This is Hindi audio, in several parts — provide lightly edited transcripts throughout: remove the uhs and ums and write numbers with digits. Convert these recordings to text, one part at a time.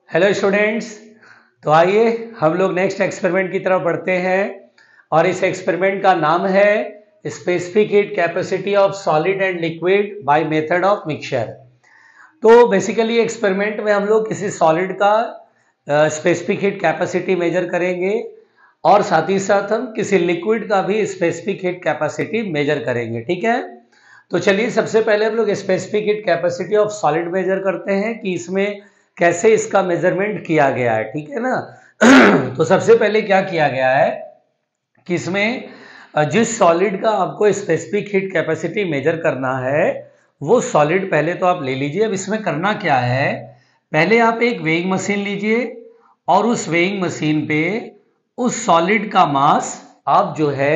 Hello students. तो आइए हम लोग नेक्स्ट एक्सपेरिमेंट की तरफ बढ़ते हैं और इस एक्सपेरिमेंट का नाम है specific heat capacity of solid and liquid by method of mixture. तो बेसिकली एक्सपेरिमेंट में हम लोग किसी सॉलिड का स्पेसिफिक हीट कैपेसिटी मेजर करेंगे और साथ ही साथ हम किसी लिक्विड का भी स्पेसिफिक हीट कैपेसिटी मेजर करेंगे। ठीक है, तो चलिए सबसे पहले हम लोग specific heat capacity of solid measure करते हैं कि इसमें कैसे इसका मेजरमेंट किया गया है। ठीक है ना। तो सबसे पहले क्या किया गया है कि इसमें जिस सॉलिड का आपको स्पेसिफिक हीट कैपेसिटी मेजर करना है वो सॉलिड पहले तो आप ले लीजिए। अब इसमें करना क्या है, पहले आप एक वेइंग मशीन लीजिए और उस वेइंग मशीन पे उस सॉलिड का मास आप जो है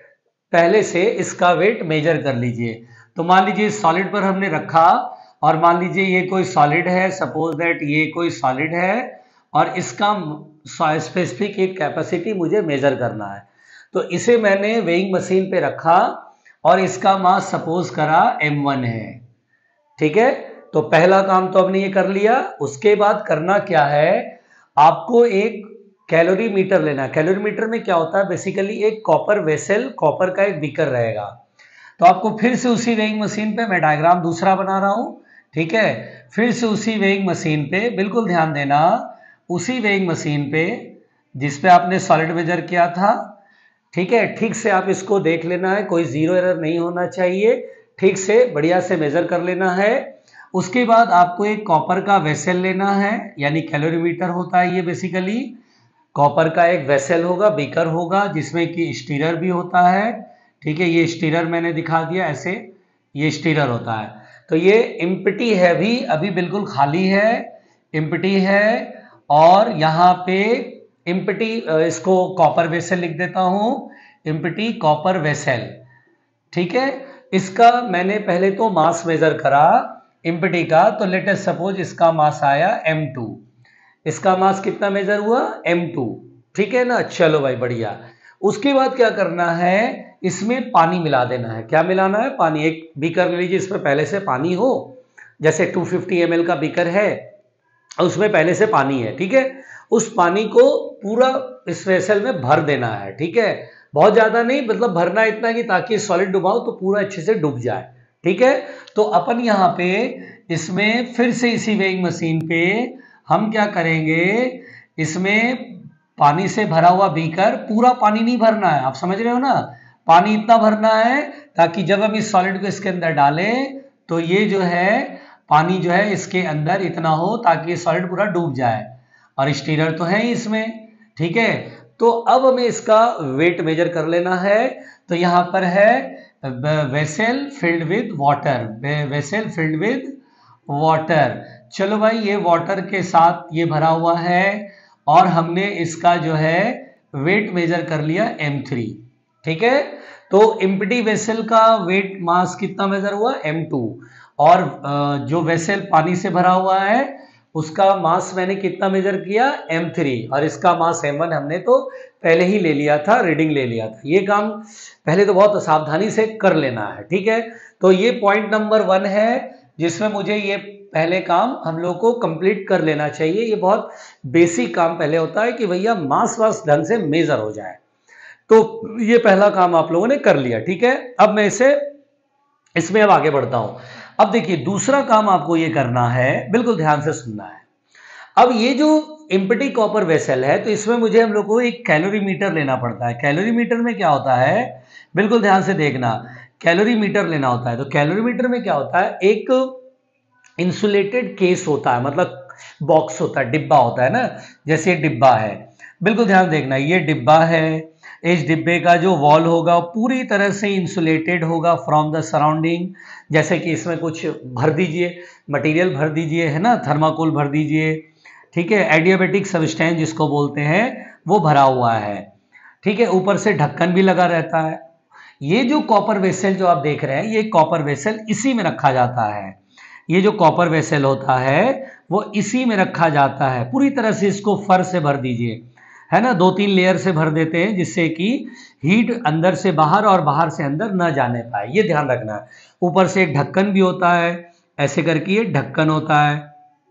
पहले से इसका वेट मेजर कर लीजिए। तो मान लीजिए इस सॉलिड पर हमने रखा और मान लीजिए ये कोई सॉलिड है, सपोज दैट ये कोई सॉलिड है और इसका स्पेसिफिक हीट कैपेसिटी मुझे मेजर करना है। तो इसे मैंने वेइंग मशीन पे रखा और इसका मास सपोज करा m1 है। ठीक है, तो पहला काम तो हमने ये कर लिया। उसके बाद करना क्या है, आपको एक कैलोरी मीटर लेना है। कैलोरी मीटर में क्या होता है, बेसिकली एक कॉपर वेसल, कॉपर का एक बीकर रहेगा। तो आपको फिर से उसी वेइंग मशीन पे, मैं डायग्राम दूसरा बना रहा हूं, ठीक है, फिर से उसी वेइंग मशीन पे, बिल्कुल ध्यान देना, उसी वेइंग मशीन पे जिसपे आपने सॉलिड मेजर किया था। ठीक है, ठीक से आप इसको देख लेना है, कोई जीरो एरर नहीं होना चाहिए, ठीक से बढ़िया से मेजर कर लेना है। उसके बाद आपको एक कॉपर का वेसल लेना है, यानी कैलोरीमीटर होता है ये बेसिकली। कॉपर का एक वेसल होगा, बीकर होगा, जिसमें कि स्टीरर भी होता है। ठीक है, ये स्टीरर मैंने दिखा दिया ऐसे, ये स्टीरर होता है। तो ये एम्प्टी है, भी अभी बिल्कुल खाली है, एम्प्टी है। और यहाँ पे एम्प्टी, इसको कॉपर वेसल लिख देता हूं, एम्प्टी कॉपर वेसल। ठीक है, इसका मैंने पहले तो मास मेजर करा एम्प्टी का, तो लेट अस सपोज इसका मास आया m2। इसका मास कितना मेजर हुआ, m2। ठीक है ना, चलो भाई बढ़िया। उसके बाद क्या करना है, इसमें पानी मिला देना है। क्या मिलाना है, पानी। एक बीकर ले लीजिए, इसमें पहले से पानी हो, जैसे 250 ml का बीकर है, उसमें पहले से पानी है। ठीक है, उस पानी को पूरा इस वेसल में भर देना है। ठीक है, बहुत ज्यादा नहीं, मतलब भरना इतना कि ताकि सॉलिड डुबाओ तो पूरा अच्छे से डूब जाए। ठीक है, तो अपन यहाँ पे इसमें फिर से इसी वेइंग मशीन पे हम क्या करेंगे, इसमें पानी से भरा हुआ बीकर, पूरा पानी नहीं भरना है, आप समझ रहे हो ना, पानी इतना भरना है ताकि जब हम इस सॉलिड को इसके अंदर डालें तो ये जो है पानी जो है इसके अंदर इतना हो ताकि ये सॉलिड पूरा डूब जाए। और स्टीरर तो है ही इसमें। ठीक है, तो अब हमें इसका वेट मेजर कर लेना है। तो यहां पर है vessel filled with water, vessel filled with water. चलो भाई, ये वाटर के साथ ये भरा हुआ है और हमने इसका जो है वेट मेजर कर लिया m3। ठीक है, तो एम्प्टी वेसल का वेट मास कितना मेजर हुआ, m2। और जो वेसल पानी से भरा हुआ है उसका मास मैंने कितना मेजर किया, m3। और इसका मास m1 हमने तो पहले ही ले लिया था, रीडिंग ले लिया था। ये काम पहले तो बहुत सावधानी से कर लेना है। ठीक है, तो ये पॉइंट नंबर 1 है जिसमें मुझे ये पहले काम हम लोग को कंप्लीट कर लेना चाहिए। ये बहुत बेसिक काम पहले होता है कि भैया मास वास ढंग से मेजर हो जाए। तो ये पहला काम आप लोगों ने कर लिया। ठीक है, अब मैं इसमें अब आगे बढ़ता हूं। अब देखिए दूसरा काम आपको ये करना है, बिल्कुल ध्यान से सुनना है। अब ये जो एम्प्टी कॉपर वेसल है, तो इसमें मुझे हम लोग को एक कैलोरी मीटर लेना पड़ता है। कैलोरी मीटर में क्या होता है, बिल्कुल ध्यान से देखना, कैलोरी मीटर लेना होता है। तो कैलोरी मीटर में क्या होता है, एक इंसुलेटेड केस होता है, मतलब बॉक्स होता है, डिब्बा होता है ना, जैसे ये डिब्बा है, बिल्कुल ध्यान देखना, ये डिब्बा है। इस डिब्बे का जो वॉल होगा पूरी तरह से इंसुलेटेड होगा फ्रॉम द सराउंडिंग। जैसे कि इसमें कुछ भर दीजिए, मटेरियल भर दीजिए, है ना, थर्माकोल भर दीजिए। ठीक है, एडियाबेटिक सब्सटेंस जिसको बोलते हैं वो भरा हुआ है। ठीक है, ऊपर से ढक्कन भी लगा रहता है। ये जो कॉपर वेसल जो आप देख रहे हैं, ये कॉपर वेसल इसी में रखा जाता है। ये जो कॉपर वेसल होता है वो इसी में रखा जाता है। पूरी तरह से इसको फर से भर दीजिए, है ना, 2-3 लेयर से भर देते हैं जिससे कि हीट अंदर से बाहर और बाहर से अंदर न जाने पाए, ये ध्यान रखना है। ऊपर से एक ढक्कन भी होता है, ऐसे करके ये ढक्कन होता है।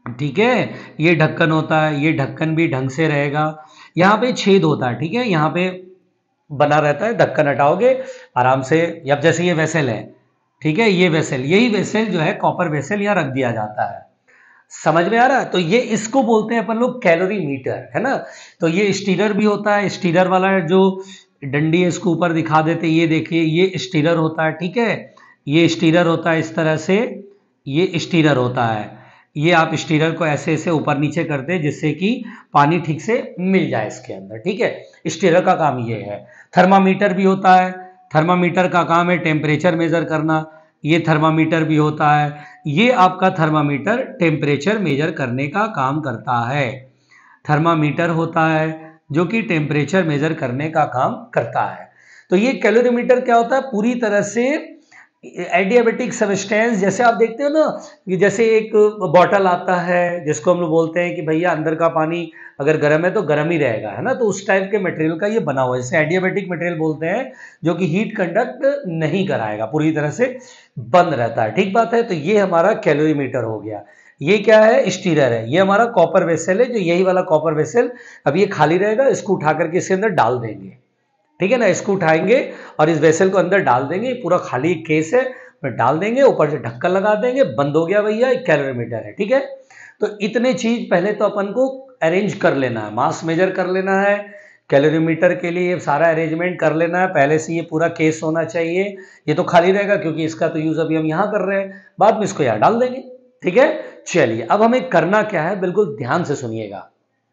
ठीक है, ये ढक्कन होता है, ये ढक्कन भी ढंग से रहेगा, यहाँ पे छेद होता है, ठीक है, यहाँ पे बना रहता है, ढक्कन हटाओगे आराम से। अब जैसे ये वेसल है, ठीक है, ये वेसल, यही वेसल जो है कॉपर वेसल यहाँ रख दिया जाता है। समझ में आ रहा है? तो ये इसको बोलते हैं अपन लोग कैलोरी मीटर, है ना। तो ये स्टीरर भी होता है, स्टीरर वाला जो डंडी है इसको ऊपर दिखा देते, ये देखिए ये स्टीरर होता है, ठीक है, ये स्टीरर होता है इस तरह से, ये स्टीरर होता है, ये आप स्टीरर को ऐसे ऐसे ऊपर नीचे करते हैं जिससे कि पानी ठीक से मिल जाए इसके अंदर, ठीक है। स्टीरर का काम ये है। थर्मामीटर भी होता है, थर्मामीटर का काम है टेम्परेचर मेजर करना, ये थर्मामीटर भी होता है, ये आपका थर्मामीटर टेम्परेचर मेजर करने का काम करता है। थर्मामीटर होता है जो कि टेम्परेचर मेजर करने का काम करता है। तो ये कैलोरीमीटर क्या होता है, पूरी तरह से एडियाबेटिक सब्सटेंस, जैसे आप देखते हो ना कि जैसे एक बॉटल आता है जिसको हम लोग बोलते हैं कि भैया अंदर का पानी अगर गर्म है तो गर्म ही रहेगा, है ना, तो उस टाइप के मटेरियल का ये बना हुआ है, इसे एडियाबेटिक मटेरियल बोलते हैं, जो कि हीट कंडक्ट नहीं कराएगा, पूरी तरह से बंद रहता है, ठीक बात है। तो ये हमारा कैलोरीमीटर हो गया। ये क्या है, स्टीरर है, ये हमारा कॉपर वेसल है, जो यही वाला कॉपर वेसल अब ये खाली रहेगा, इसको उठा करके इसके अंदर डाल देंगे, ठीक है ना, इसको उठाएंगे और इस वेसल को अंदर डाल देंगे, पूरा खाली केस है, डाल देंगे, ऊपर से ढक्कन लगा देंगे, बंद हो गया भैया, कैलोरीमीटर है, ठीक है। तो इतने चीज पहले तो अपन को अरेंज कर लेना है, मास मेजर कर लेना है, कैलोरीमीटर के लिए सारा अरेंजमेंट कर लेना है, पहले से ये पूरा केस होना चाहिए। ये तो खाली रहेगा क्योंकि इसका तो यूज अभी हम यहाँ कर रहे हैं, बाद में इसको यहाँ डाल देंगे, ठीक है। चलिए अब हमें करना क्या है, बिल्कुल ध्यान से सुनिएगा,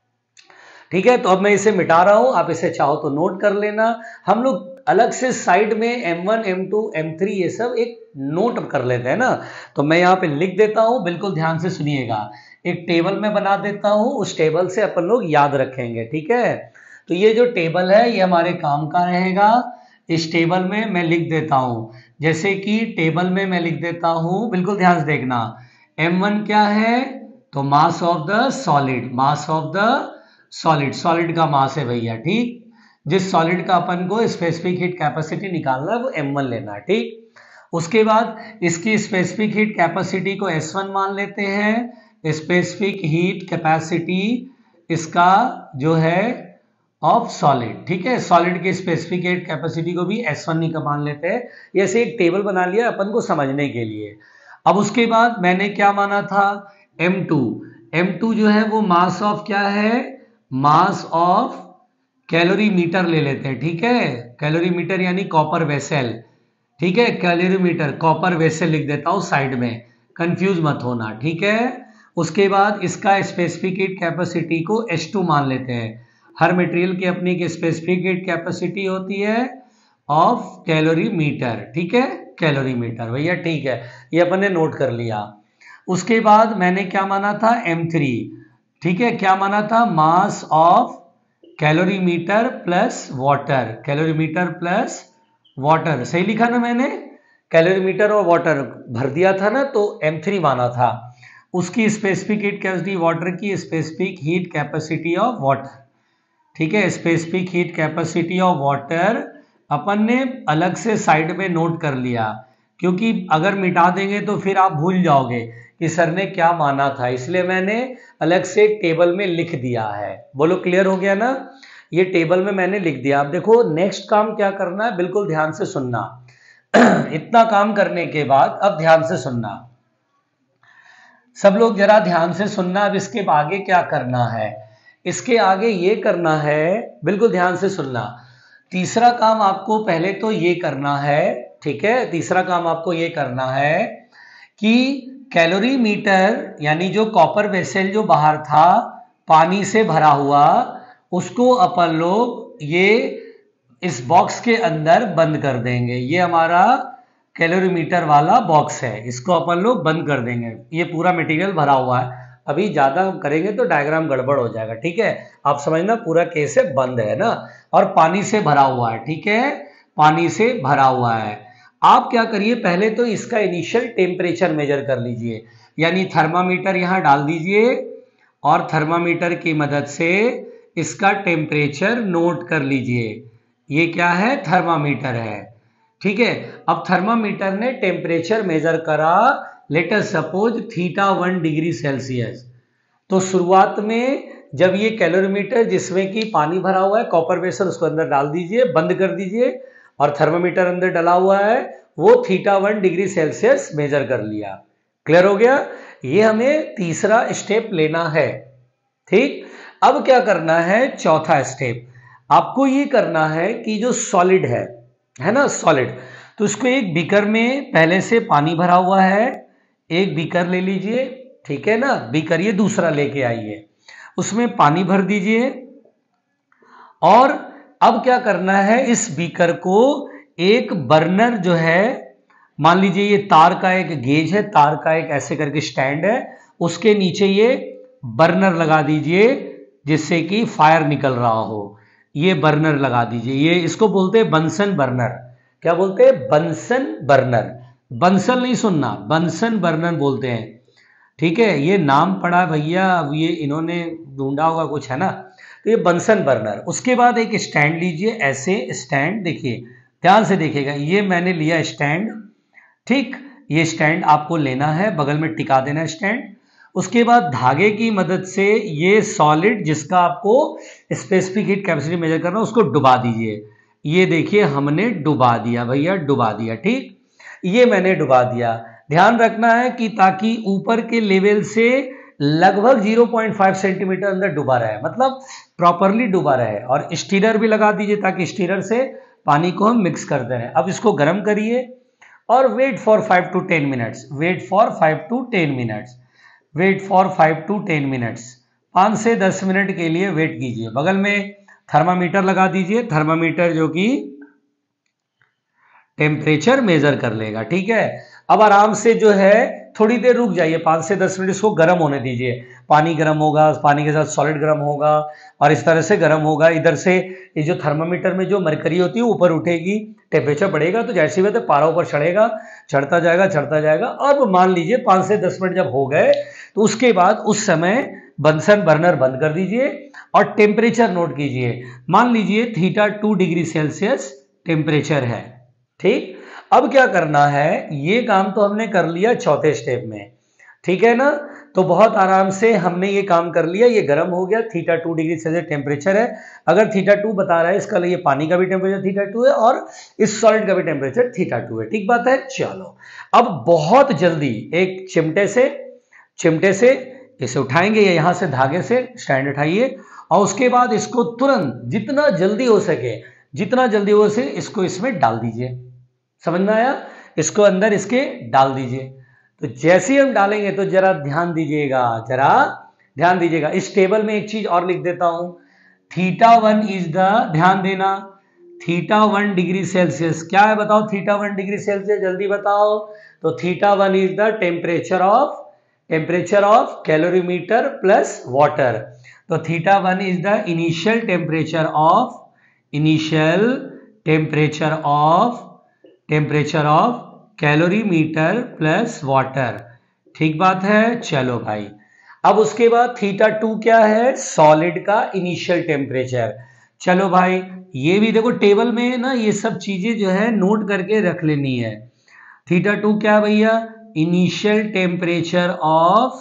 ठीक है। तो अब मैं इसे मिटा रहा हूं, आप इसे चाहो तो नोट कर लेना। हम लोग अलग से साइड में M1 M2 M3 ये सब एक नोट कर लेते हैं ना, तो मैं यहाँ पे लिख देता हूं, बिल्कुल ध्यान से सुनिएगा, एक टेबल में बना देता हूं, उस टेबल से अपन लोग याद रखेंगे, ठीक है। तो ये जो टेबल है ये हमारे काम का रहेगा, इस टेबल में मैं लिख देता हूं, जैसे कि टेबल में मैं लिख देता हूं, बिल्कुल ध्यान से देखना, M1 क्या है, तो mass of the solid, mass of the solid, solid का मास है भैया, ठीक, जिस सॉलिड का अपन को स्पेसिफिक हीट कैपेसिटी निकालना है वो M1 लेना है, ठीक। उसके बाद इसकी स्पेसिफिक हीट कैपेसिटी को S1 मान लेते हैं, स्पेसिफिक हीट कैपेसिटी इसका जो है ऑफ सॉलिड, ठीक है, सॉलिड की स्पेसिफिक हीट कैपेसिटी को भी S1 का मान लेते हैं। ऐसे एक टेबल बना लिया अपन को समझने के लिए। अब उसके बाद मैंने क्या माना था, M2, M2 जो है वो मास ऑफ क्या है, मास ऑफ कैलोरीमीटर ले लेते हैं, ठीक है, कैलोरीमीटर यानी कॉपर वेसल, ठीक है, कैलोरीमीटर कॉपर वेसल लिख देता हूं साइड में, कंफ्यूज मत होना, ठीक है। उसके बाद इसका स्पेसिफिक हीट कैपेसिटी को H2 मान लेते हैं, हर मटेरियल की अपनी की स्पेसिफिक हीट कैपेसिटी होती है ऑफ कैलोरीमीटर, ठीक है, कैलोरीमीटर भैया, ठीक है, ये अपन ने नोट कर लिया। उसके बाद मैंने क्या माना था, M3, ठीक है, क्या माना था, mass of calorimeter plus water, calorimeter plus water, सही लिखा ना मैंने, कैलोरीमीटर और वाटर भर दिया था ना, तो M3 माना था। उसकी स्पेसिफिक हीट कैपेसिटी, वाटर की specific heat capacity of water, ठीक है, specific heat capacity of water अपन ने अलग से साइड में नोट कर लिया, क्योंकि अगर मिटा देंगे तो फिर आप भूल जाओगे कि सर ने क्या माना था, इसलिए मैंने अलग से टेबल में लिख दिया है। बोलो क्लियर हो गया ना, ये टेबल में मैंने लिख दिया। अब देखो नेक्स्ट काम क्या करना है, बिल्कुल ध्यान से सुनना इतना काम करने के बाद अब ध्यान से सुनना, सब लोग जरा ध्यान से सुनना। अब इसके आगे क्या करना है, इसके आगे ये करना है, बिल्कुल ध्यान से सुनना। तीसरा काम आपको पहले तो ये करना है, ठीक है, तीसरा काम आपको ये करना है कि कैलोरीमीटर यानी जो कॉपर वेसल जो बाहर था पानी से भरा हुआ, उसको अपन लोग ये इस बॉक्स के अंदर बंद कर देंगे। ये हमारा कैलोरीमीटर वाला बॉक्स है, इसको अपन लोग बंद कर देंगे। ये पूरा मटेरियल भरा हुआ है, अभी ज्यादा करेंगे तो डायग्राम गड़बड़ हो जाएगा, ठीक है, आप समझना, पूरा केस है, बंद है ना, और पानी से भरा हुआ है, ठीक है, पानी से भरा हुआ है। आप क्या करिए, पहले तो इसका इनिशियल टेम्परेचर मेजर कर लीजिए, यानी थर्मामीटर यहां डाल दीजिए और थर्मामीटर की मदद से इसका टेम्परेचर नोट कर लीजिए। ये क्या है, थर्मामीटर है, ठीक है। अब थर्मामीटर ने टेम्परेचर मेजर करा, let us suppose θ1 degree Celsius, तो शुरुआत में जब ये कैलोरीमीटर जिसमें कि पानी भरा हुआ है कॉपर वेसल उसको अंदर डाल दीजिए, बंद कर दीजिए, और थर्मामीटर अंदर डला हुआ है वो θ1 डिग्री सेल्सियस मेजर कर लिया। क्लियर हो गया? ये हमें तीसरा स्टेप लेना है। ठीक, अब क्या करना है? चौथा स्टेप आपको ये करना है कि जो सॉलिड है ना, सॉलिड, तो उसको एक बीकर में पहले से पानी भरा हुआ है, एक बीकर ले लीजिए, ठीक है ना, बीकर ये दूसरा लेके आइए, उसमें पानी भर दीजिए, और अब क्या करना है? इस बीकर को एक बर्नर जो है, मान लीजिए ये तार का एक गेज है, तार का एक ऐसे करके स्टैंड है, उसके नीचे ये बर्नर लगा दीजिए जिससे कि फायर निकल रहा हो। ये बर्नर लगा दीजिए, ये इसको बोलते हैं बंसन बर्नर। क्या बोलते हैं? Bunsen burner. बंसन नहीं सुनना, बंसन बर्नर बोलते हैं। ठीक है, ये नाम पड़ा भैया, अब ये इन्होंने ढूंढा होगा कुछ, है ना, तो ये बंसन बर्नर। उसके बाद एक स्टैंड लीजिए, ऐसे स्टैंड, देखिए ध्यान से देखिएगा, ये मैंने लिया स्टैंड, ठीक, ये स्टैंड आपको लेना है, बगल में टिका देना स्टैंड। उसके बाद धागे की मदद से ये सॉलिड जिसका आपको स्पेसिफिक हीट कैपेसिटी मेजर करना है उसको डुबा दीजिए। ये देखिए हमने डुबा दिया भैया, डुबा दिया। ठीक, ये मैंने डुबा दिया। ध्यान रखना है कि ताकि ऊपर के लेवल से लगभग 0.5 सेंटीमीटर अंदर डुबा रहे, मतलब प्रॉपरली डुबा रहे, और स्टीरर भी लगा दीजिए ताकि स्टीरर से पानी को हम मिक्स करते रहें। अब इसको गर्म करिए और wait for 5 to 10 minutes, wait for 5 to 10 minutes, wait for 5 to 10 minutes, 5 से 10 मिनट के लिए वेट कीजिए। बगल में थर्मामीटर लगा दीजिए, थर्मामीटर जो कि टेम्परेचर मेजर कर लेगा। ठीक है, अब आराम से जो है थोड़ी देर रुक जाइए, 5 से 10 मिनट इसको गर्म होने दीजिए। पानी गर्म होगा, पानी के साथ सॉलिड गर्म होगा, और इस तरह से गर्म होगा। इधर से ये जो थर्मामीटर में जो मरकरी होती है ऊपर उठेगी, टेम्परेचर बढ़ेगा, तो जैसी बात है पारा ऊपर चढ़ेगा, चढ़ता जाएगा, चढ़ता जाएगा। अब मान लीजिए 5 से 10 मिनट जब हो गए तो उसके बाद उस समय बंसन बर्नर बंद कर दीजिए और टेम्परेचर नोट कीजिए। मान लीजिए θ2 डिग्री सेल्सियस टेम्परेचर है। ठीक, अब क्या करना है? ये काम तो हमने कर लिया चौथे स्टेप में, ठीक है ना, तो बहुत आराम से हमने ये काम कर लिया। ये गर्म हो गया, θ2 डिग्री सेल्सियस टेम्परेचर है। अगर θ2 बता रहा है इसका लिए पानी का भी टेम्परेचर θ2 है और इस सॉलिड का भी टेम्परेचर θ2 है। ठीक बात है। चलो अब बहुत जल्दी एक चिमटे से इसे उठाएंगे, या यहां से धागे से स्टैंड उठाइए, और उसके बाद इसको तुरंत जितना जल्दी हो सके इसको इसमें डाल दीजिए। समझ में आया? इसको अंदर इसके डाल दीजिए। तो जैसे ही हम डालेंगे तो जरा ध्यान दीजिएगा, इस टेबल में एक चीज और लिख देता हूं, θ1 इज द, ध्यान देना, θ1 डिग्री सेल्सियस क्या है बताओ? θ1 डिग्री सेल्सियस जल्दी बताओ। तो θ1 is the temperature of calorimeter plus water. तो θ1 is the initial temperature of calorimeter plus water. ठीक बात है। चलो भाई, अब उसके बाद θ2 क्या है? सॉलिड का इनिशियल टेम्परेचर। चलो भाई, ये भी देखो टेबल में ना, ये सब चीजें जो है नोट करके रख लेनी है। θ2 क्या भैया? इनिशियल टेम्परेचर ऑफ,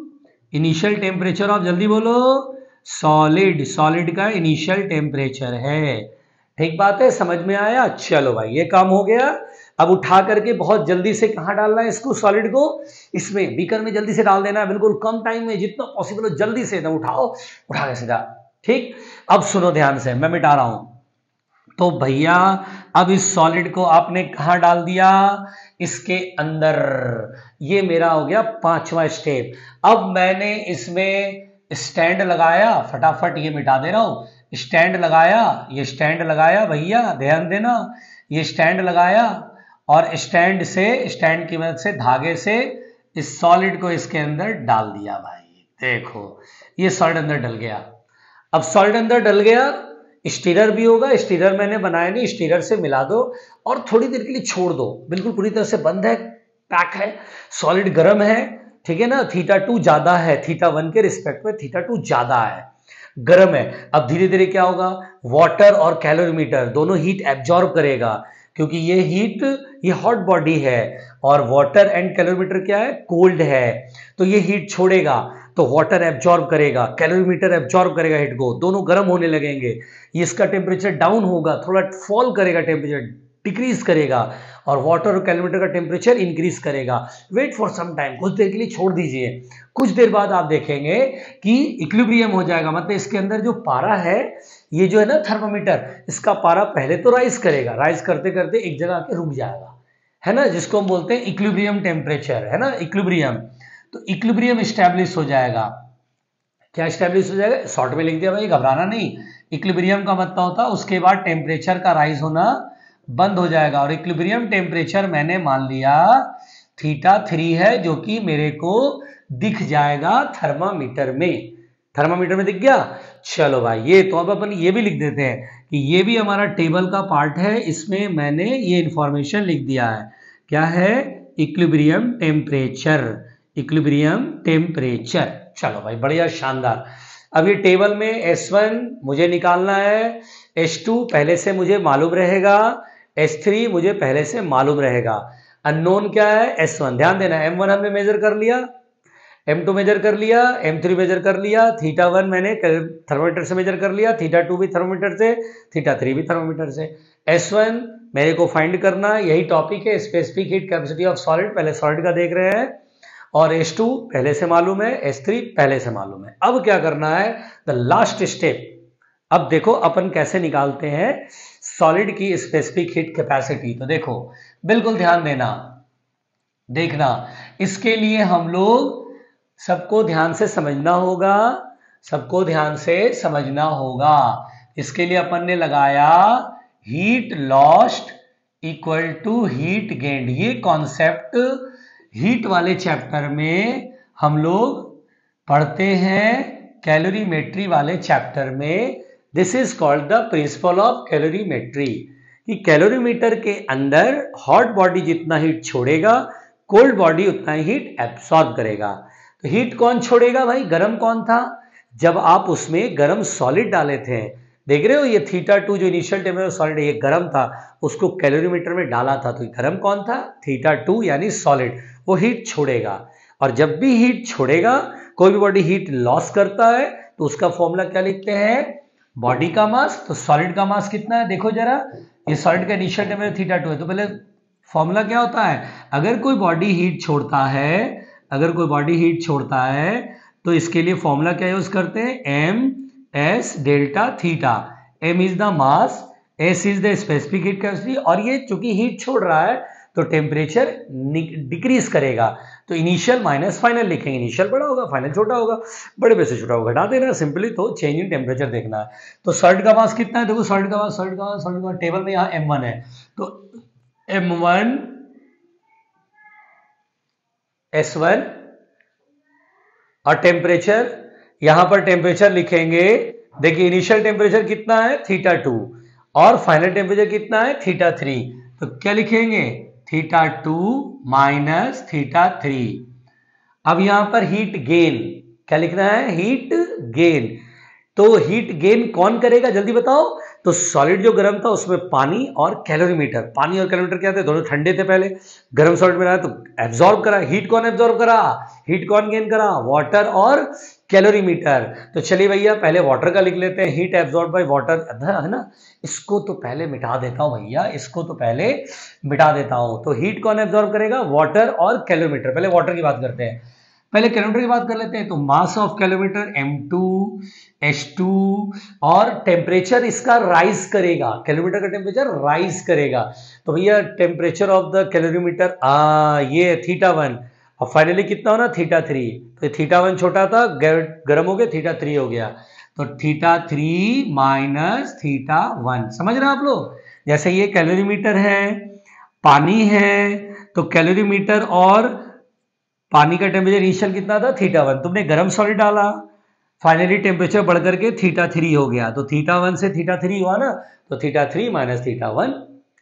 जल्दी बोलो, सॉलिड का इनिशियल टेम्परेचर है। ठीक बात है, समझ में आया? चलो भाई, ये काम हो गया। अब उठा करके बहुत जल्दी से कहां डालना है इसको? सॉलिड को इसमें बीकर में जल्दी से डाल देना है, बिल्कुल कम टाइम में, जितना पॉसिबल हो जल्दी से एकदम उठाओ, उठा के सीधा। ठीक, अब सुनो ध्यान से, मैं मिटा रहा हूं। तो भैया अब इस सॉलिड को आपने कहां डाल दिया? इसके अंदर। ये मेरा हो गया 5वां स्टेप। अब मैंने इसमें स्टैंड लगाया, फटाफट ये मिटा दे रहा हूं। स्टैंड लगाया भैया, ध्यान देना, ये स्टैंड लगाया, और स्टैंड की मदद से धागे से इस सॉलिड को इसके अंदर डाल दिया। भाई देखो, ये सॉलिड अंदर डल गया। अब सॉलिड अंदर डल गया, स्टीरर भी होगा, स्टीरर मैंने बनाया नहीं, स्टीरर से मिला दो और थोड़ी देर के लिए छोड़ दो। बिल्कुल पूरी तरह से बंद है, पैक है, सॉलिड गर्म है, ठीक है ना। θ2 ज्यादा है, θ1 के रिस्पेक्ट में θ2 ज्यादा है, गर्म है। अब धीरे धीरे क्या होगा? वाटर और कैलोरीमीटर दोनों हीट एब्जॉर्ब करेगा, क्योंकि ये हॉट बॉडी है और वाटर एंड कैलोरीमीटर क्या है? कोल्ड है, तो ये हीट छोड़ेगा। तो वाटर एब्जॉर्ब करेगा, कैलोरीमीटर एब्जॉर्ब करेगा हीट को, दोनों गर्म होने लगेंगे, इसका टेम्परेचर डाउन होगा, थोड़ा फॉल करेगा, टेम्परेचर डिक्रीज करेगा, और वाटर और कैलोरीमीटर का टेम्परेचर इंक्रीज करेगा। वेट फॉर सम टाइम, कुछ देर के लिए छोड़ दीजिए, कुछ देर बाद आप देखेंगे कि इक्विलिब्रियम हो जाएगा, मतलब इसके अंदर जो पारा है, ये जो है ना थर्मामीटर, इसका पारा पहले तो राइज करेगा, राइज करते करते एक जगह आके रुक जाएगा, है ना, जिसको हम बोलते हैं इक्विलिब्रियम टेम्परेचर, है ना, इक्विलिब्रियम। तो इक्विलिब्रियम स्टैब्लिश हो जाएगा। क्या स्टैब्लिश हो जाएगा? शॉर्ट में लिख दिया भाई, घबराना नहीं। इक्विलिब्रियम का मतलब होता है उसके बाद टेम्परेचर का राइज होना बंद हो जाएगा, और इक्विलिब्रियम टेम्परेचर मैंने मान लिया θ3 है, जो कि मेरे को दिख जाएगा थर्मामीटर में। थर्मामीटर में दिख गया। चलो भाई, ये तो अब अपन ये भी लिख देते हैं कि ये भी हमारा टेबल का पार्ट है, इसमें मैंने ये इंफॉर्मेशन लिख दिया है। क्या है? Equilibrium temperature, equilibrium temperature. चलो भाई, बढ़िया, शानदार। अब ये टेबल में S1 मुझे निकालना है, S2 पहले से मुझे मालूम रहेगा, S3 मुझे पहले से मालूम रहेगा। अननोन क्या है? S1। ध्यान देना, M1 हमने मेजर कर लिया, M2 मेजर कर लिया, M3 मेजर कर लिया, θ1 मैंने थर्मोमीटर से मेजर कर लिया, θ2 भी थर्मोमीटर से, θ3 भी थर्मोमीटर से। S1 मेरे को फाइंड करना, यही टॉपिक है, specific heat capacity of solid, पहले सॉलिड का देख रहे हैं, और S2 पहले से मालूम है, S3 पहले से मालूम है। अब क्या करना है? The last step. अब देखो अपन कैसे निकालते हैं सॉलिड की स्पेसिफिक हीट कैपेसिटी। तो देखो, बिल्कुल ध्यान देना, देखना, इसके लिए हम लोग सबको ध्यान से समझना होगा, सबको ध्यान से समझना होगा। इसके लिए अपन ने लगाया heat lost equal to heat gained. ये कॉन्सेप्ट हीट वाले चैप्टर में हम लोग पढ़ते हैं, कैलोरीमेट्री वाले चैप्टर में। This is called the principle of calorimetry, कि कैलोरीमीटर के अंदर हॉट बॉडी जितना हीट छोड़ेगा, कोल्ड बॉडी उतना ही हीट एब्सॉर्ब करेगा। तो हीट कौन छोड़ेगा भाई? गरम कौन था? जब आप उसमें गरम सॉलिड डाले थे, देख रहे हो, ये θ2 जो इनिशियल टेम्परेचर सॉलिड है, ये गरम था, उसको कैलोरीमीटर में डाला था, तो गरम कौन था? θ2 यानी सॉलिड, वो हीट छोड़ेगा। और जब भी हीट छोड़ेगा, कोई भी बॉडी हीट लॉस करता है, तो उसका फॉर्मूला क्या लिखते हैं? बॉडी का मास। तो सॉलिड का मास कितना है? देखो जरा, ये सॉलिड का इनिशियल टेम्परेचर θ2 है, तो पहले फॉर्मूला क्या होता है? अगर कोई बॉडी हीट छोड़ता है, अगर कोई बॉडी हीट छोड़ता है, तो इसके लिए फॉर्मूला क्या यूज करते हैं? M/S delta theta. M is the mass, S is the specific heat capacity, और ये चूंकि हीट छोड़ रहा है तो टेम्परेचर डिक्रीज करेगा। तो इनिशियल माइनस फाइनल लिखेंगे, इनिशियल बड़ा होगा, फाइनल छोटा होगा, बड़े में से छोटा होगा, घटा देना सिंपली। तो चेंज इन टेम्परेचर देखना है। तो सॉलिड का मास कितना है? देखो, सॉलिड का मास टेबल में यहाँ M1 है, तो M1 S1, और टेम्परेचर, यहां पर टेम्परेचर लिखेंगे, देखिए इनिशियल टेम्परेचर कितना है? θ2, और फाइनल टेम्परेचर कितना है? θ3। तो क्या लिखेंगे? θ2 माइनस θ3। अब यहां पर हीट गेन क्या लिखना है? Heat gain. तो हीट गेन कौन करेगा, जल्दी बताओ? तो सॉलिड जो गर्म था उसमें पानी और कैलोरीमीटर, पानी और कैलोरीमीटर क्या थे? दोनों ठंडे थे, पहले गर्म सॉलिड में रहा तो एब्जॉर्ब करा। हीट कौन एब्जॉर्ब करा? हीट कौन गेन करा? वाटर और कैलोरीमीटर। तो चलिए भैया, पहले वाटर का लिख लेते हैं, हीट एब्जॉर्ब बाय वाटर, है ना। इसको तो पहले मिटा देता हूं भैया, इसको तो पहले मिटा देता हूं। तो हीट कौन एब्जॉर्ब करेगा? वाटर और कैलोरीमीटर। पहले वाटर की बात करते हैं, पहले कैलोमीटर की बात कर लेते हैं। तो मास ऑफ कैलोमीटर M2 H2, और टेम्परेचर इसका राइज करेगा, कैलोमीटर का टेम्परेचर राइज करेगा। तो भैया टेम्परेचर ऑफ द कैलोरीमीटर ये θ1, और फाइनली कितना होना? θ3। तो θ1 छोटा था, गर्म हो गया, θ3 हो गया, तो θ3 माइनस θ1। समझ रहे हैं आप लोग? जैसे ये कैलोरीमीटर है, पानी है, तो कैलोरीमीटर और पानी का टेम्परेचर इनिशियल कितना था? θ1। तुमने गर्म सॉलिड डाला, फाइनली टेम्परेचर बढ़कर के θ3 हो गया, तो θ1 से θ3 हुआ ना, तो θ3 माइनस θ1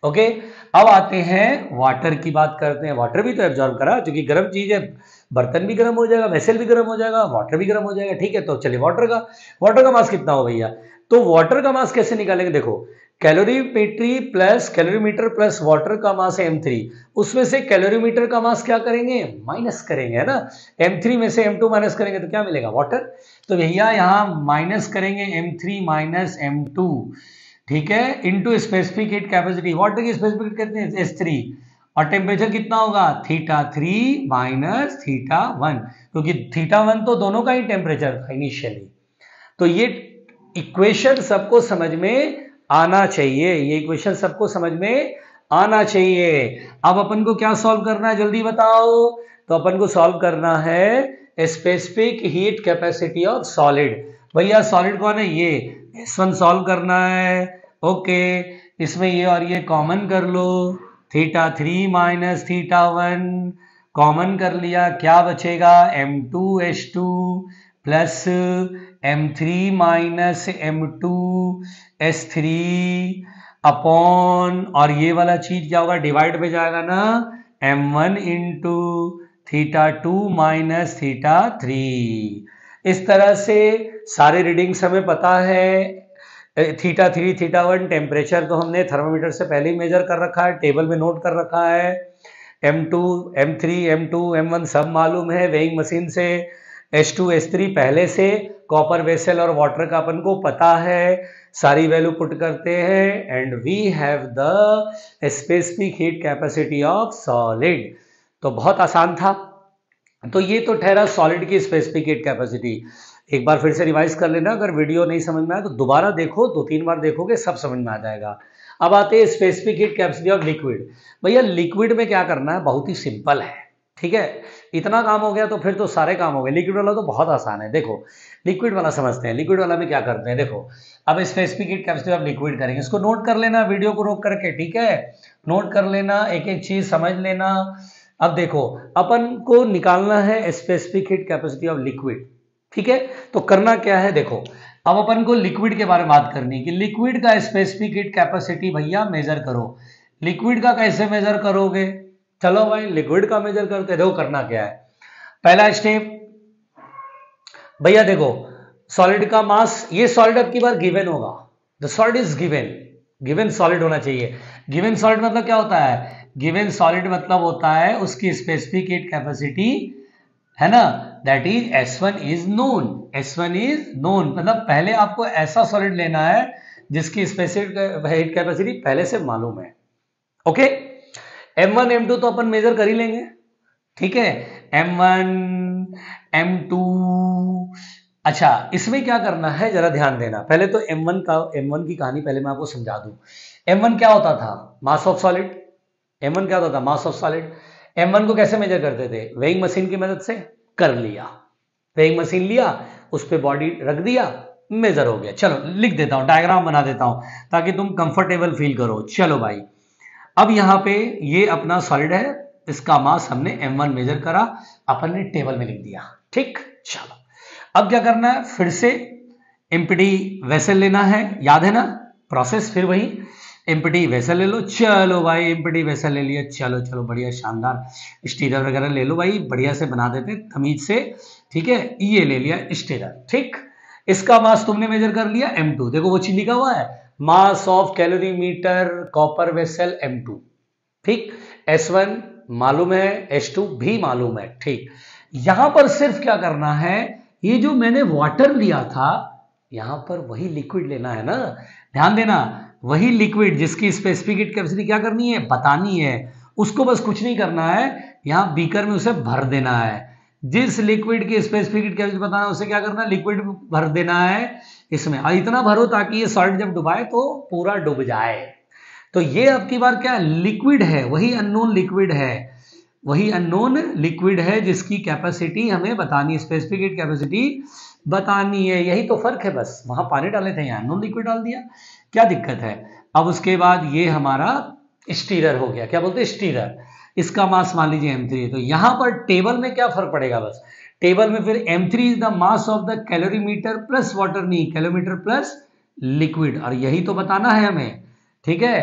ओके, अब आते हैं वाटर की बात करते हैं। वाटर भी तो एब्जॉर्ब करा, क्योंकि गर्म चीज है, बर्तन भी गर्म हो जाएगा, वेसल भी गर्म हो जाएगा, वाटर भी गर्म हो जाएगा। ठीक है, तो चलिए वाटर का मास कितना हो भैया? तो वाटर का मास कैसे निकालेंगे? देखो, कैलोरीमीटर प्लस वाटर का मास है m3, उसमें से कैलोरीमीटर का मास क्या करेंगे? माइनस करेंगे, है ना। m3 में से m2 माइनस करेंगे तो क्या मिलेगा? वाटर। तो भैया यहाँ माइनस करेंगे m3 माइनस m2, ठीक है, into specific heat capacity. Water की स्पेसिफिक हीट कितनी है? S3। और टेम्परेचर कितना होगा? θ3 माइनस θ1, क्योंकि θ1 तो दोनों का ही टेम्परेचर था इनिशियली। तो ये इक्वेशन सबको समझ में आना चाहिए, ये इक्वेशन सबको समझ में आना चाहिए। अब अपन को क्या सॉल्व करना है, जल्दी बताओ। तो अपन को सॉल्व करना है specific heat capacity of solid. भैया सॉलिड कौन है? ये S1 सॉल्व करना है। ओके, इसमें ये और ये कॉमन कर लो, θ3 माइनस θ1 कॉमन कर लिया, क्या बचेगा? M2H2 plus M3 minus M2 S3 upon, और ये वाला चीज क्या होगा? डिवाइड पे जाएगा ना, M1 इंटू θ2 माइनस θ3। इस तरह से सारे रीडिंग्स हमें पता है। θ3 θ1 टेम्परेचर तो हमने थर्मामीटर से पहले ही मेजर कर रखा है, टेबल में नोट कर रखा है। M2 M3 M2 M1 सब मालूम है वेइंग मशीन से। H2 S3 पहले से, कॉपर वेसल और वाटर का अपन को पता है। सारी वैल्यू पुट करते हैं and we have the specific heat capacity of solid. तो बहुत आसान था। तो ये तो ठहरा सॉलिड की स्पेसिफिक हीट कैपेसिटी। एक बार फिर से रिवाइज कर लेना, अगर वीडियो नहीं समझ में आया तो दोबारा देखो, 2-3 बार देखोगे सब समझ में आ जाएगा। अब आते हैं specific heat capacity of liquid. भैया लिक्विड में क्या करना है? बहुत ही सिंपल है, ठीक है। इतना काम हो गया तो फिर तो सारे काम हो गए। लिक्विड वाला तो बहुत आसान है। देखो लिक्विड वाला समझते हैं। लिक्विड वाला में क्या करते हैं, देखो अब specific heat capacity of liquid करेंगे। इसको नोट कर लेना, वीडियो को रोक करके, ठीक है, नोट कर लेना, एक एक चीज समझ लेना। अब देखो अपन को निकालना है specific heat capacity of liquid, ठीक है। तो करना क्या है, देखो अब अपन को लिक्विड के बारे में बात करनी है कि लिक्विड का स्पेसिफिक हीट कैपेसिटी भैया मेजर करो। लिक्विड का कैसे मेजर करोगे? चलो भाई लिक्विड का मेजर करते। देखो करना क्या है, पहला स्टेप भैया देखो सॉलिड का मास, ये सॉलिड अब की बार गिवन होगा। The solid is given solid होना चाहिए। गिवन सॉलिड मतलब क्या होता है? गिवन सॉलिड मतलब होता है उसकी स्पेसिफिक हीट कैपेसिटी, है ना, that is S1 is known. S1 is known मतलब पहले आपको ऐसा सॉलिड लेना है जिसकी स्पेसिफिक हीट कैपेसिटी पहले से मालूम है। ओके, M1 M2 तो अपन मेजर कर ही लेंगे, ठीक है, M1 M2। अच्छा इसमें क्या करना है जरा ध्यान देना। पहले तो M1 की कहानी पहले मैं आपको समझा दूं। M1 क्या होता था? Mass of solid. M1 क्या होता था? Mass of solid. M1 को कैसे मेजर करते थे? वेइंग मशीन की मदद से कर लिया। वेइंग मशीन लिया, उस पर बॉडी रख दिया, मेजर हो गया। चलो लिख देता हूं, डायग्राम बना देता हूं ताकि तुम कंफर्टेबल फील करो। चलो भाई अब यहां पे ये अपना सॉलिड है, इसका मास हमने M1 मेजर करा, अपन ने टेबल में लिख दिया, ठीक। चलो अब क्या करना है, फिर से एम्प्टी वेसल लेना है, याद है ना प्रोसेस, फिर वही एम्प्टी वेसल ले लो। चलो भाई एम्प्टी वेसल ले लिया, चलो चलो बढ़िया शानदार। स्टीरर वगैरह ले लो भाई, बढ़िया से बना देते तमीज से, ठीक है। ये ले लिया स्टीरर, ठीक। इसका मास तुमने मेजर कर लिया M2, देखो वो चीज लिखा हुआ है, mass of calorimeter copper vessel M2, ठीक। S1 मालूम है, H2 भी मालूम है, ठीक। यहां पर सिर्फ क्या करना है, ये जो मैंने वाटर लिया था यहां पर वही लिक्विड लेना है ना, ध्यान देना, वही लिक्विड जिसकी स्पेसिफिक हीट कैपेसिटी क्या करनी है, बतानी है। उसको बस कुछ नहीं करना है, यहां बीकर में उसे भर देना है। जिस लिक्विड की स्पेसिफिक हीट कैपेसिटी बताना है उसे क्या करना है, लिक्विड भर देना है इसमें, और इतना भरो ताकि ये सॉलिड जब डुबाए तो पूरा डूब जाए। तो ये अब की बार क्या लिक्विड है, वही अननोन लिक्विड है, वही अननोन लिक्विड है जिसकी कैपेसिटी हमें बतानी, स्पेसिफिक हीट कैपेसिटी बतानी है। यही तो फर्क है बस, वहां पानी डाले थे, यहाँ अननोन लिक्विड डाल दिया, क्या दिक्कत है। अब उसके बाद ये हमारा स्टीरर हो गया, क्या बोलते हैं स्टीरर, इसका मास मान लीजिए M3 है। तो यहां पर टेबल में क्या फर्क पड़ेगा, बस टेबल में फिर M3 is the mass of the calorimeter plus water, नहीं कैलोमीटर प्लस लिक्विड, और यही तो बताना है हमें, ठीक है।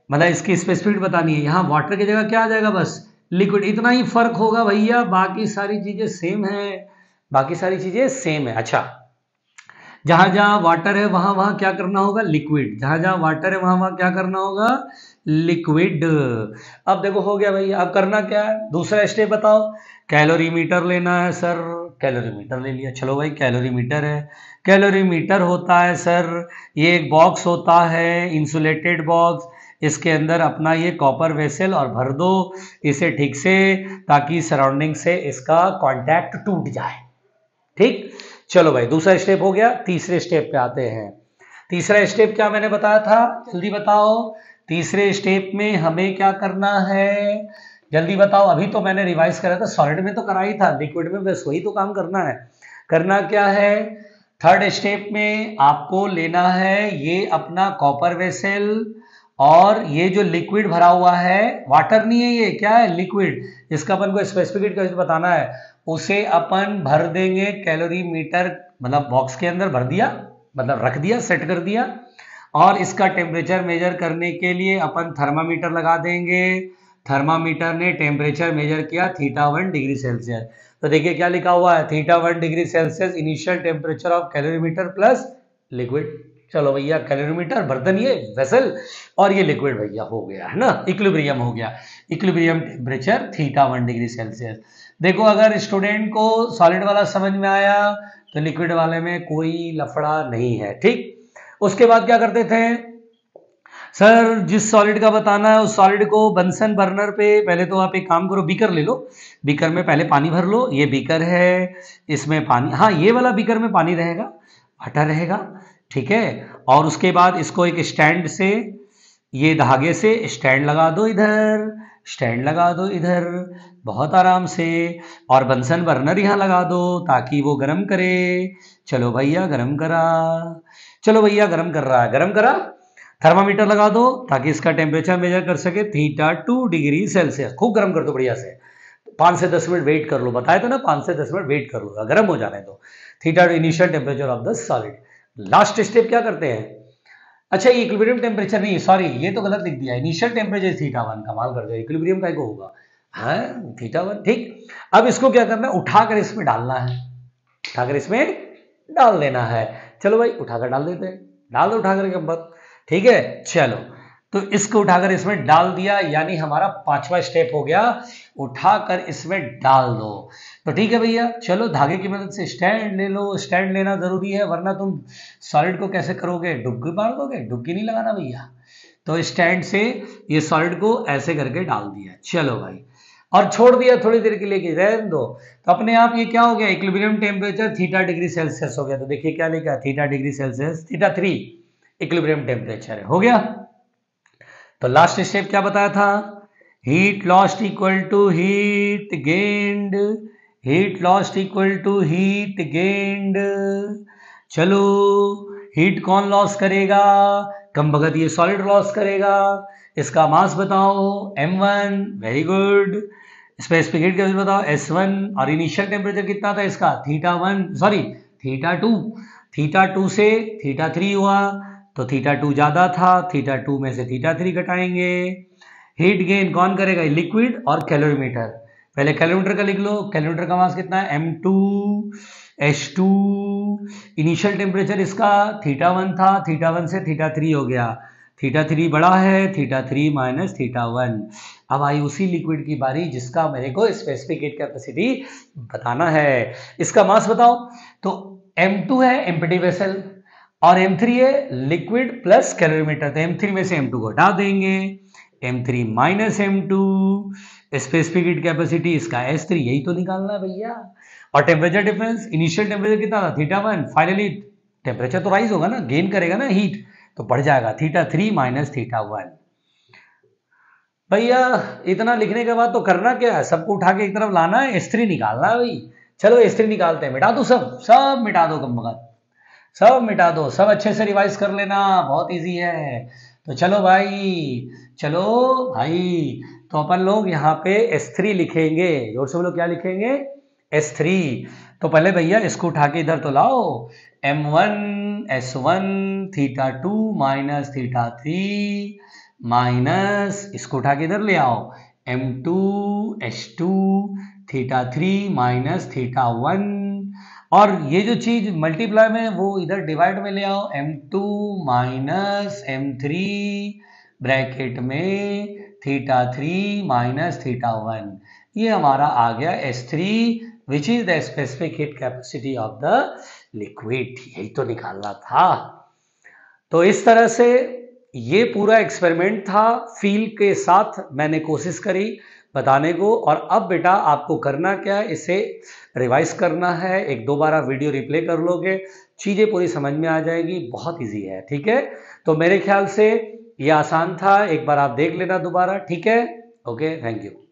मतलब इसकी स्पेसिफिक बतानी है। यहाँ वाटर की जगह क्या आ जाएगा, बस लिक्विड, इतना ही फर्क होगा भैया, बाकी सारी चीजें सेम है, बाकी सारी चीजें सेम है। अच्छा, जहां जहां वाटर है वहां वहां क्या करना होगा, लिक्विड, जहां जहां वाटर है वहां वहां क्या करना होगा, लिक्विड। अब देखो हो गया भैया, अब करना क्या है, दूसरा स्टेप बताओ। कैलोरीमीटर लेना है सर, कैलोरीमीटर ले लिया, चलो भाई कैलोरीमीटर है। कैलोरीमीटर होता है सर, ये एक बॉक्स होता है, इंसुलेटेड बॉक्स, इसके अंदर अपना ये कॉपर वेसल और भर दो इसे ठीक से, ताकि सराउंडिंग से इसका कांटेक्ट टूट जाए। ठीक, चलो भाई दूसरा स्टेप हो गया, तीसरे स्टेप पे आते हैं। तीसरा स्टेप क्या मैंने बताया था, जल्दी बताओ। तीसरे स्टेप में हमें क्या करना है, जल्दी बताओ। अभी तो मैंने रिवाइज करा था, सॉलिड में तो करा ही था, लिक्विड में बस वही तो काम करना है। करना क्या है, थर्ड स्टेप में आपको लेना है ये अपना कॉपर वेसल, और ये जो लिक्विड भरा हुआ है, वाटर नहीं है ये, क्या है, लिक्विड, इसका अपन को स्पेसिफिकेट कैसे बताना है, उसे अपन भर देंगे कैलोरीमीटर, मतलब बॉक्स के अंदर भर दिया, मतलब रख दिया, सेट कर दिया, और इसका टेम्परेचर मेजर करने के लिए अपन थर्मामीटर लगा देंगे। थर्मामीटर ने टेम्परेचर मेजर किया θ1 डिग्री सेल्सियस, तो देखिए क्या लिखा हुआ है, θ1 degree Celsius initial temperature of calorimeter plus liquid. चलो भैया कैलोरीमीटर, बर्तन ये वेसल, और ये लिक्विड भैया हो गया है ना, इक्विलिब्रियम हो गया, इक्विलिब्रियम टेम्परेचर θ1 डिग्री सेल्सियस। देखो अगर स्टूडेंट को सॉलिड वाला समझ में आया तो लिक्विड वाले में कोई लफड़ा नहीं है। ठीक, उसके बाद क्या करते थे सर, जिस सॉलिड का बताना है उस सॉलिड को बंसन बर्नर पे, पहले तो आप एक काम करो, बीकर ले लो, बीकर में पहले पानी भर लो, ये बीकर है, इसमें पानी, हाँ ये वाला बीकर में पानी रहेगा, वाटर रहेगा, ठीक है। और उसके बाद इसको एक स्टैंड से, ये धागे से स्टैंड लगा दो इधर, स्टैंड लगा दो इधर, बहुत आराम से, और बंसन बर्नर यहाँ लगा दो ताकि वो गर्म करे। चलो भैया गर्म करा, चलो भैया गर्म कर रहा है, गर्म करा, थर्मामीटर लगा दो ताकि इसका टेम्परेचर मेजर कर सके, θ2 डिग्री सेल्सियस, खूब गर्म कर दो बढ़िया से, 5 से 10 मिनट वेट कर लो, बताया तो ना 5 से 10 मिनट वेट कर लो, गर्म हो जाने दो। θ2 initial temperature of the solid. Last step क्या करते हैं, अच्छा ये इक्विलिब्रियम टेम्परेचर नहीं, सॉरी ये तो गलत लिख दिया, इनिशियल टेम्परेचर θ1, कमाल कर दिया, इक्विलिब्रियम का को होगा, हाँ θ1। ठीक, अब इसको क्या करना है, उठाकर इसमें डालना है, उठाकर इसमें डाल देना है। चलो भाई उठाकर डाल देते हैं, डाल दो उठाकर के बस, ठीक है। चलो तो इसको उठाकर इसमें डाल दिया, यानी हमारा पांचवा स्टेप हो गया, उठाकर इसमें डाल दो। तो ठीक है भैया, चलो धागे की मदद से स्टैंड ले लो, स्टैंड लेना जरूरी है, वरना तुम सॉलिड को कैसे करोगे, डुबकी मार दोगे, डुबकी नहीं लगाना भैया। तो स्टैंड से ये सॉलिड को ऐसे करके डाल दिया, चलो भाई, और छोड़ दिया थोड़ी देर के लिए कि रहने दो, तो अपने आप ये क्या हो गया, इक्विलिब्रियम टेम्परेचर θ डिग्री सेल्सियस हो गया। तो देखिए क्या लिखा, θ डिग्री सेल्सियस, θ3 इक्विलिब्रियम टेम्परेचर है, हो गया। तो लास्ट स्टेप क्या बताया था, heat lost equal to heat gained, heat lost equal to heat gained. चलो हीट कौन लॉस करेगा, कम बगत ये सॉलिड लॉस करेगा। इसका मास बताओ m1, very good. Specific heat बताओ S1, और इनिशियल टेम्परेचर कितना था इसका, θ1 सॉरी θ2, θ2 से θ3 हुआ, तो θ2 ज्यादा था, θ2 में से θ3 घटाएंगे। हीट गेन कौन करेगा, लिक्विड और कैलोरीमीटर। पहले कैलोरीमीटर का लिख लो, कैलोरीमीटर का मास कितना है m2h2, इनिशियल टेम्परेचर इसका θ1 था, θ1 से θ3 हो गया, θ3 बड़ा है, θ3 माइनस θ1। अब आई उसी लिक्विड की बारी जिसका मेरे को स्पेसिफिक हीट कैपेसिटी बताना है। इसका मास बताओ, तो m2 है एम्प्टी वेसल, और m3 है लिक्विड प्लस कैलोरीमीटर, तो m3 में से m2 को हटा देंगे, m3 minus m2, specific heat capacity इसका S3, यही तो निकालना है भैया। और टेम्परेचर डिफरेंस, इनिशियल टेम्परेचर कितना था θ1, फाइनली टेम्परेचर तो राइज होगा ना, गेन करेगा ना हीट, तो बढ़ जाएगा θ3 माइनस θ1। भैया इतना लिखने के बाद तो करना क्या है, सबको उठा के एक तरफ लाना है, S3 निकालना है भाई। चलो S3 निकालते हैं, मिटा दो सब मिटा दो, कम बगत सब मिटा दो, सब अच्छे से रिवाइज कर लेना, बहुत इजी है। तो चलो भाई, चलो भाई, तो अपन लोग यहाँ पे S3 लिखेंगे, जोर से बोलो क्या लिखेंगे, S3। तो पहले भैया इसको उठा के इधर तो लाओ, m1 S1 θ2 माइनस θ3 माइनस, इसको उठा के इधर ले आओ, m2h2 θ3 माइनस θ1, और ये जो चीज मल्टीप्लाई में वो इधर डिवाइड में ले आओ, m2 माइनस m3 ब्रैकेट में θ3 माइनस θ1, ये हमारा आ गया S3 which is the specific heat capacity of the liquid. यही तो निकालना था। तो इस तरह से ये पूरा एक्सपेरिमेंट था, फील के साथ मैंने कोशिश करी बताने को। और अब बेटा आपको करना क्या है, इसे रिवाइज करना है, एक दो बार वीडियो रिप्ले कर लोगे, चीज़ें पूरी समझ में आ जाएगी, बहुत इजी है। ठीक है, तो मेरे ख्याल से ये आसान था, एक बार आप देख लेना दोबारा। ठीक है, ओके, थैंक यू।